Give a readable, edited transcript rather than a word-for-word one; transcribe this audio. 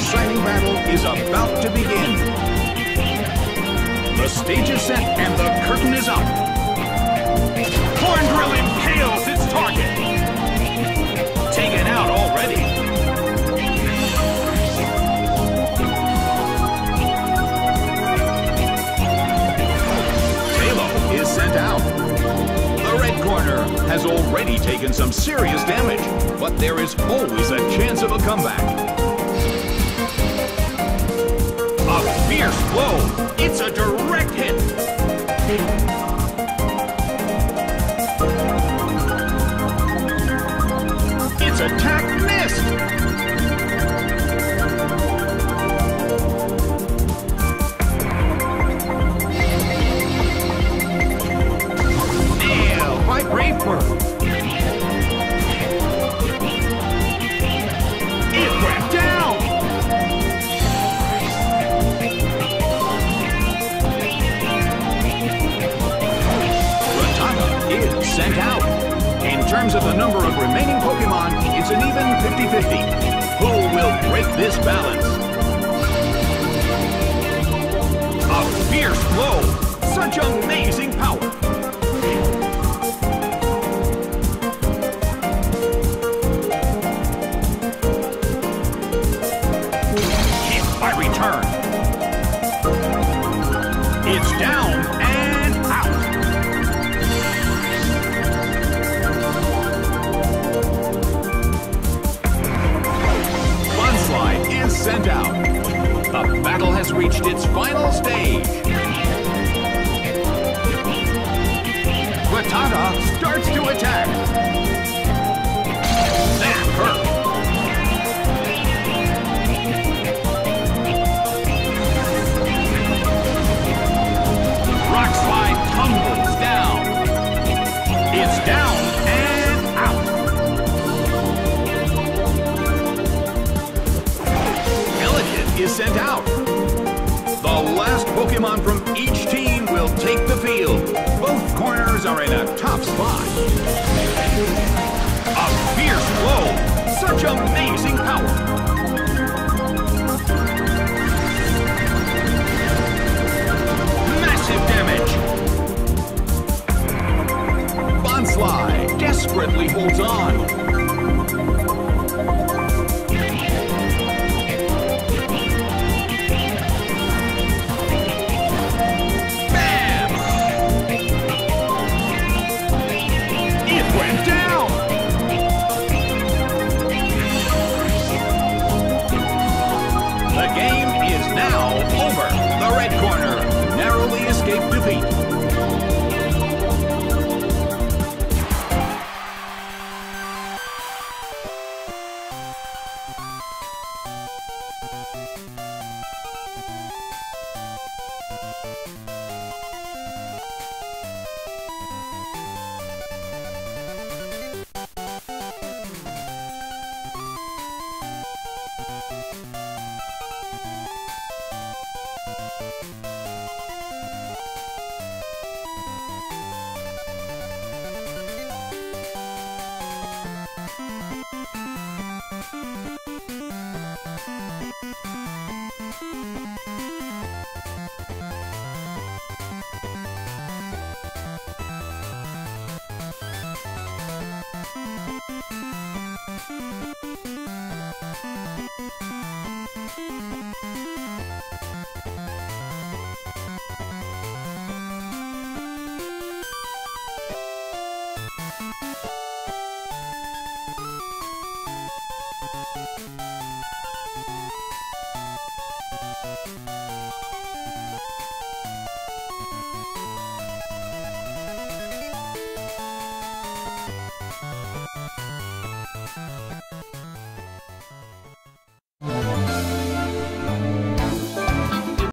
exciting battle is about to begin. The stage is set and the curtain is up. Horn Drill impales its target. Taken out already. Tailo is sent out. The red corner has already taken some serious damage, but there is always a chance of a comeback. A fierce blow. It's a direct hit. Its attack missed. Nailed by Bravebird. It went down. Rattata is sent out. In terms of the number of remaining Pokemon, it's an even 50-50. Who will break this balance? A fierce blow! Such amazing power! Hit by return. It's down and out. Is sent out. The battle has reached its final stage. Rattata starts to attack. That hurt. Rock Slide tumbles down. It's down and out. Is sent out. The last Pokemon from each team will take the field. Both corners are in a top spot. A fierce blow. Such amazing power. Massive damage. Bonsly desperately holds on. Escape defeat.